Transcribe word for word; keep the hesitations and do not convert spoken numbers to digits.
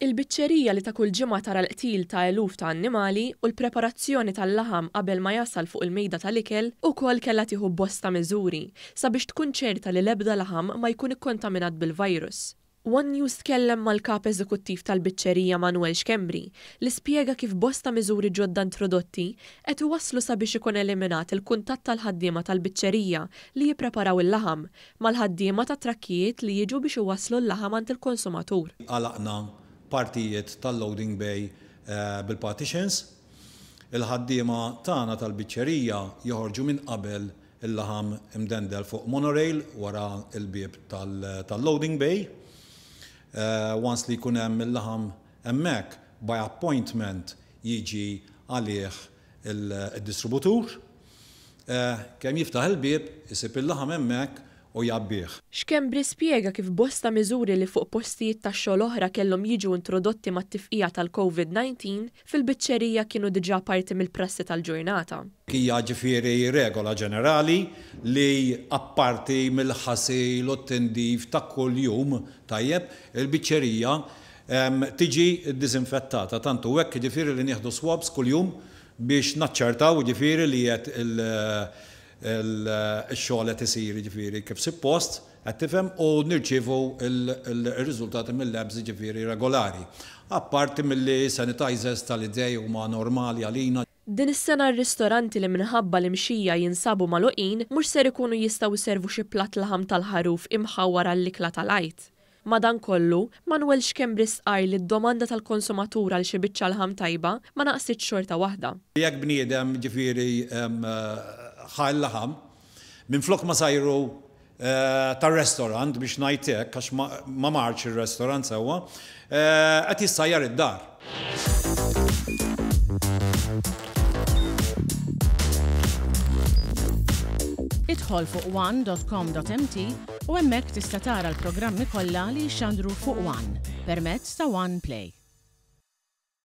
Il-biċċerija li ta' kull ġimgħa tara l-qtil ta' eluf ta' annimali u l-preparazzjoni tal-laħam qabel ma jasal fuq il-mejda tal-ikel ukoll kellha tieħu bosta miżuri sabiex tkun ċerta li l-ebda laħam ma jkun ikkontaminat bil-virus. One News tkellem mal-kap eżekuttiv tal-biċċerija Manuel Xkembri li spjega kif bosta miżuri ġodda introdotti qed iwasslu sabiex ikun eliminat il-kuntatt tal-ħaddiema tal-biċċerija li jippreparaw il-laħam mal-ħaddiema ta' trakkijiet li jiġu biex iwasslu l-laħam għand il-konsumatur. Għalaqna partijiet tal-loading bay uh, bil-partitions. Il-ħaddiema tagħna tal-biċċerija joħorġu minn qabel il-laħam imdendel fuq monorail wara il-bieb tal-loading bay. Uh, once li jkun hemm il-laħam hemmhekk by appointment jiġi għalih il-distributur. Uh, kemm jiftaħ il-bieb, isib il-laħam hemmhekk u jabbieħ. Xkembri spjega kif bosta miżuri li fuq postijiet tax-xogħol oħra kellhom jiġu introdotti mat-tifqija tal-COVID nineteen fil-biċċerija kienu diġà parti mill-prassi tal-ġurnata. Hija ġifieri regola ġenerali li apparti mill-ħasil u t-tindif ta' kuljum tajjeb il-biċċerija um, tiġi ddiżinfettata tantu hekk ġifieri li nieħdu swabs kuljum biex naċċertaw ġifieri li qed il- il-xogħol qed isir ġifieri kif suppost qed tifhem u nirċievu il-riżultati mill-labs ġifieri regolari. Apparti milli sanitizers tal-idej huma normali għalina. Din is-sena r-ristoranti li minħabba l-imxija jinsabu magħluqin mhux ser ikunu jistgħu jservu xi platt laħam tal-ħaruf imħawwar għall-ikla tal-għajt. Madankollu, Manuel Xkembri sqar li d-domanda tal-konsumatur għal xi biċċa laħam tajba ma naqsitx xorta waħda. Jekk bniedem ġifieri ħaj laħam, minn flok ma sajru tar-restorant biex ngħidlek għax ma marx ir-restorant sewwa, qed jissajjar id-dar. Idħol fuq one dot com dot m t u hemmhekk tista' tara l-programmi kollha li jxandru fuq One permezz ta' One Play.